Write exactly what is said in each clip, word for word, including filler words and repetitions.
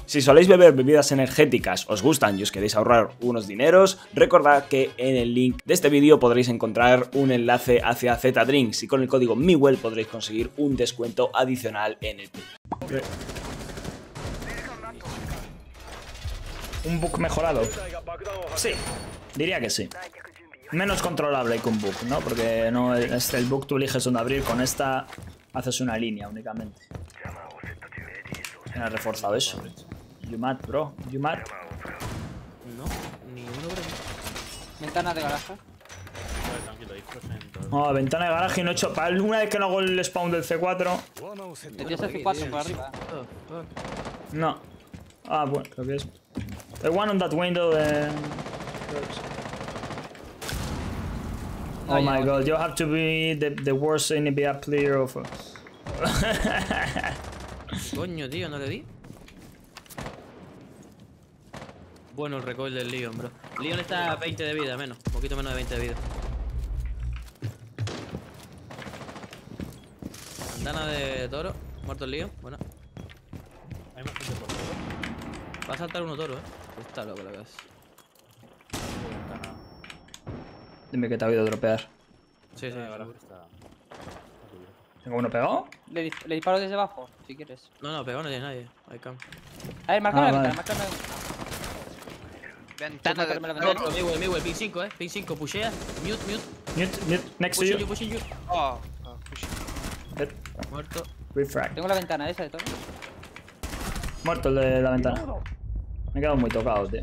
Si soléis beber bebidas energéticas, os gustan y os queréis ahorrar unos dineros, recordad que en el link de este vídeo podréis encontrar un enlace hacia Z-Drinks y con el código MIWELL podréis conseguir un descuento adicional en el club. ¿Un bug mejorado? Sí, diría que sí. Menos controlable que un bug, ¿no? Porque no es el bug, tú eliges dónde abrir, con esta haces una línea únicamente. ¿Quién ha reforzado eso? You mad, bro. You mad. No, ni uno por aquí. Ventana de garaje. No, ventana de garaje y no he hecho. Para una vez que no hago el spawn del C cuatro. Te tienes el C cuatro por arriba. No. Ah, bueno, creo que es. The one on that window. Uh... Oh my god, you have to be the, the worst N B A player of. Coño, tío, no le di. Bueno, el recoil del Leon, bro. Leon está a veinte de vida, menos. Un poquito menos de veinte de vida. Ventana de toro. Muerto el Leon. Bueno. Hay más gente por todo. Va a saltar uno toro, eh. Está loco la casa. Dime que te ha oído dropear. Sí, sí, Ahora seguro. está. ¿Tengo uno pegado? Le, dis- le disparo desde abajo, si quieres. No, no, pegado no tiene nadie. Hay cam. A ver, márcame Ah, la vale. ventana, márcame. Ventana de... Márcame la ventana. Otro, Miguel, Miguel, ping cinco, eh. Ping cinco, pushea. Mute, mute. Mute, mute, next to Pushing you. you, pushing you. Oh, oh, push. Dead. Muerto. Refrag. Tengo la ventana esa de todo. Muerto el de la ventana. Me he quedado muy tocado, tío.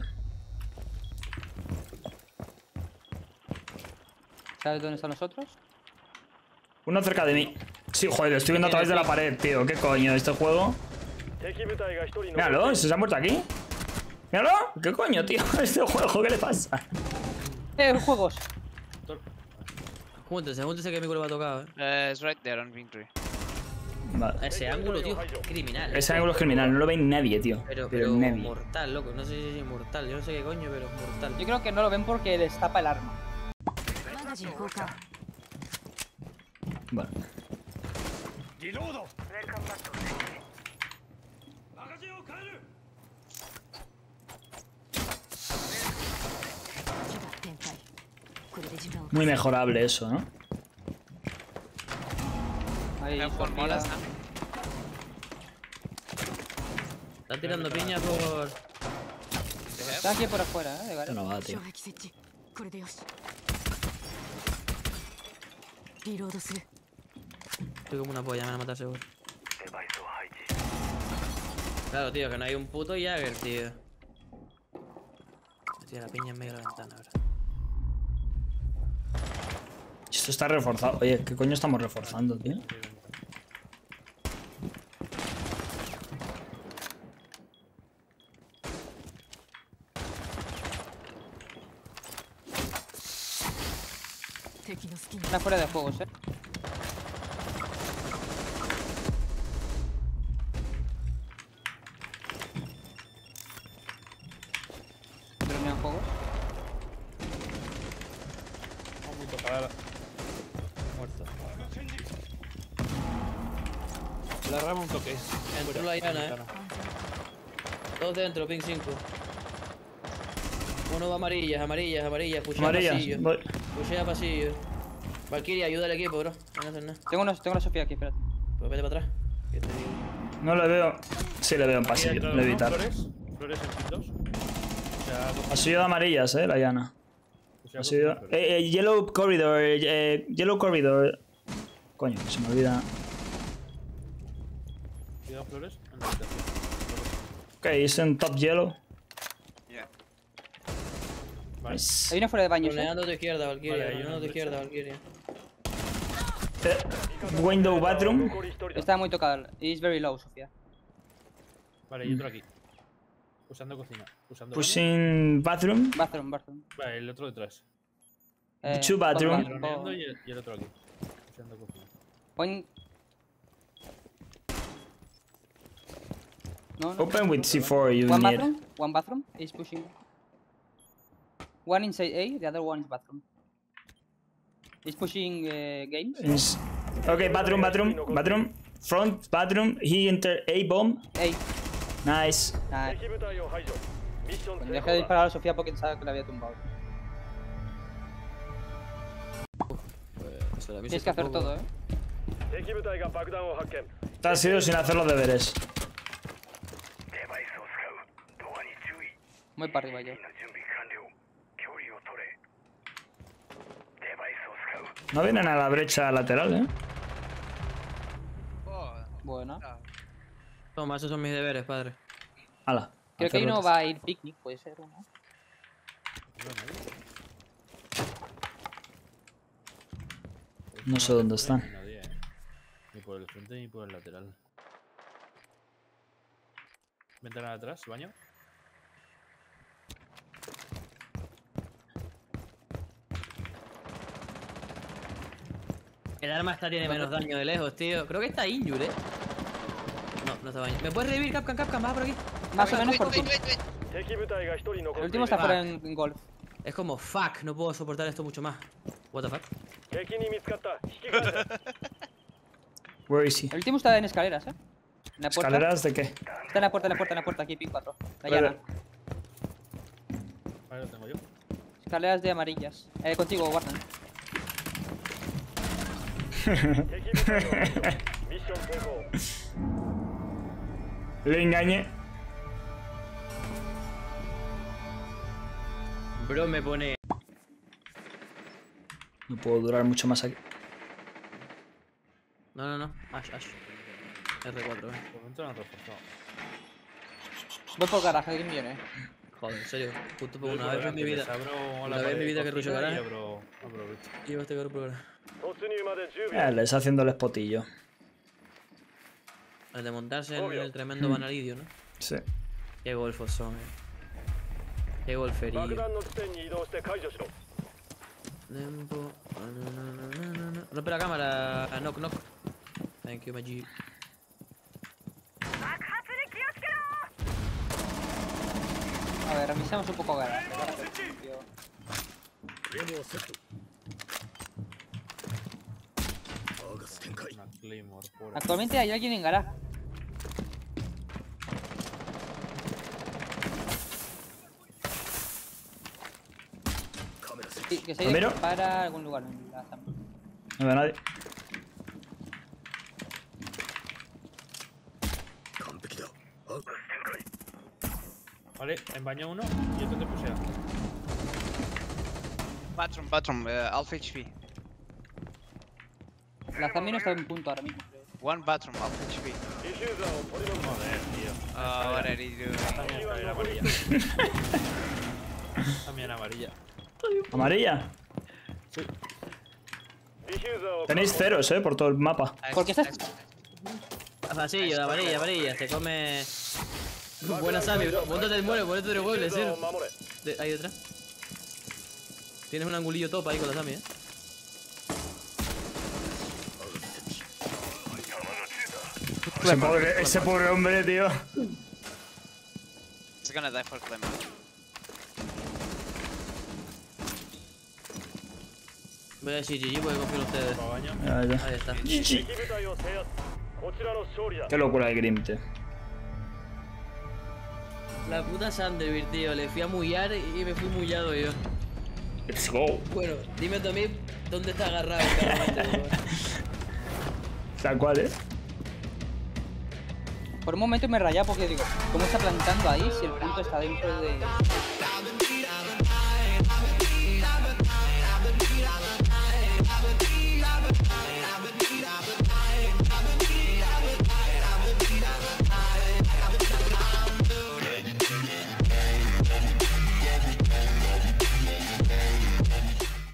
¿Sabes dónde están los otros? Uno cerca de mí. Sí, joder, lo estoy viendo a través de la pared, tío. ¿Qué coño este juego? Míralo, ¿se ha muerto aquí? Míralo. ¿Qué coño, tío? Este juego, ¿qué le pasa? ¡Eh, juegos! Júntense, júntense que mi culo va tocado, eh. Uh, it's right there on Ping Tree. Vale. Ese ángulo, tío. Criminal. Ese ángulo es criminal, no lo ve nadie, tío. Pero, Pero, pero nadie. mortal, loco. No sé si es mortal. Yo no sé qué coño, pero mortal. Yo creo que no lo ven porque les tapa el arma. Vale. Muy mejorable eso, ¿no? Ahí, Have one Sofía. more last time. Están tirando piña por. Están aquí por afuera, eh, de Esto garaje. no va, tío. Estoy como una polla, me van a matar seguro. Claro, tío, que no hay un puto Jagger, tío. Tío, la piña en medio de la ventana ahora. Esto está reforzado. Oye, ¿qué coño estamos reforzando, tío? Está fuera de juegos, eh. Terminan juegos. Vamos a tocar. Muerto. La rama un toque. Entró la llana, eh. Todos dentro, ping cinco. Uno va amarillas, amarillas, amarillas. Pushea Amarillas. pasillo. Voy. Pushea pasillo. Valkyria, ayuda al equipo, bro. No van a hacer nada. Tengo, unos, tengo la Sofía aquí, espérate. Pues vete para atrás. Que te digo. No le veo. Sí, le veo en Aquí pasillo. hay Le evitar. Flores. Flores en pintos. O sea, dos- Pasillo de amarillas, eh, la llana. o sea, Pasillo. dos flores. Eh, eh, yellow corridor. Eh, eh, yellow corridor. Coño, se me olvida. Cuidado, flores en la habitación. Ok, es en top yellow. Yeah. Vale. Nice. Hay uno fuera de baños, eh. Droneando a tu izquierda, Valkyria. Vale, Droneando a tu vale, izquierda, Valkyria. Eh, window bathroom. Está muy tocado. It's very low, Sofía. Vale, y otro aquí. Usando cocina. Usando Pushing bathroom. Bathroom, bathroom. baño. Vale, el otro detrás. Eh, Two bathroom. bathroom. Droneando y el, y el otro aquí. Usando cocina. Point. No, no. Open with C four, you One need. bathroom. One bathroom is pushing. One inside A, the other one is bathroom. He's pushing uh, games. Is- Okay, bathroom, bathroom, bathroom. Front, bathroom. He enter A bomb. A. Nice. Nah. Cuando deje de disparar a Sofía porque sabe que la había tumbado. Pues, la Tienes que hacer todo, eh. Te has ido sin hacer los deberes. Voy para arriba yo. No vienen a la brecha lateral, eh. Bueno. Toma, esos son mis deberes, padre. Hala. Creo que ahí no hacerlo. va a ir picnic, puede ser, ¿no? No sé dónde están. Nadie, eh. Ni por el frente ni por el lateral. Ventana de atrás, baño. El arma esta tiene menos daño de lejos, tío. Creo que está injured, eh. No, no está baño. ¿Me puedes revivir, Capcan? Capcan, baja por aquí. Más o menos por Wait, tu. wait, wait. El último está fuera en, en golf. Es como, fuck, no puedo soportar esto mucho más. What the fuck? Where is he? El último está en escaleras, eh. En la puerta. ¿Escaleras de qué? Está en la puerta, en la puerta, en la puerta, aquí, pin cuatro. La Vale. llana. Vale, lo tengo yo. Escaleras de amarillas. Eh, contigo, Warden. Le engañé. Bro, me pone... No puedo durar mucho más aquí. No, no, no. Ash, Ash. R cuatro, eh. Por dentro no han reforzado. Voy por garaje, ¿quién viene? Joder, en serio. Justo por Voy una por vez en mi delante, vida. les abro Una la vez en mi pared vida que cocina rusho garaje. y abro, abro brecha. Llevo este caro programa. Eh, le está haciendo el spotillo. El de montarse en el tremendo banalidio, ¿no? Sí. Qué golfos son, eh. Qué golferío. Tempo. No, no, no, no, no, no. Rompe la cámara. Ah, knock, knock. Thank you, my G. A ver, revisamos un poco garaje. garaje, tío. Una Claymore por aquí. Actualmente hay alguien en garaje. Sí, que se ¿Lo ha miro? ido para algún lugar en la zona. No veo a nadie. Vale, en baño uno y otro te pusea. Bathroom, bathroom, uh, half H P. La Zambi no está en punto ahora mismo, creo. One bathroom, half H P. Joder, tío. Oh, what are you doing? También escalera amarilla. También amarilla. ¿Amarilla? Tenéis ceros, eh, por todo el mapa. ¿Por qué estás? Pasillo, amarilla, amarilla. Se come. Buena Sammy, bro. Póntate el mueble, ponete el mueble, cero. De- ahí detrás. Tienes un angulillo top ahí con la Sammy, eh. Ese pobre, ese pobre hombre, tío. He's gonna die for Clement. Voy a decir G G porque confío en ustedes. Para baño. Ya, ya. Ahí está. G G. Qué locura el Grim, tío. La puta Sanderville, tío. Le fui a mullar y me fui mullado yo. Let's go. Bueno, dime tú a mí dónde está agarrado el cargamento, bro. Tal cual, eh. Por un momento me rayaba porque digo, ¿cómo está plantando ahí si el punto está dentro de...